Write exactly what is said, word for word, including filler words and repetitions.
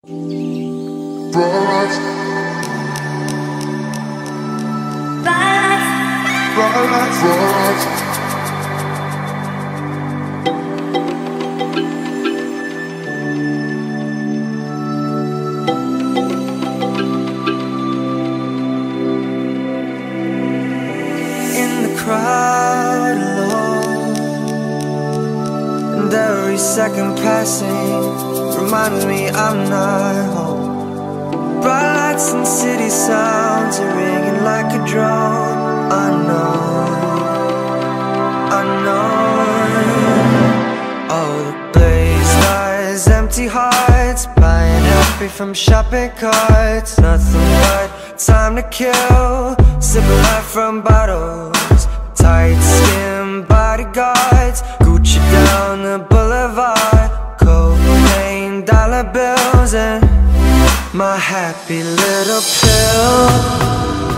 Bright Bright, bright. In the crowd alone, and every second passing reminds me I'm not home. Bright lights and city sounds are ringing like a drone. Unknown, unknown. Oh, the blaze lies, empty hearts, buying happy from shopping carts. Nothing but time to kill, sipping life from bottles. Tight skin bodyguards, Gucci down the boulevard. Cocaine, dollar bills, and my happy little pill.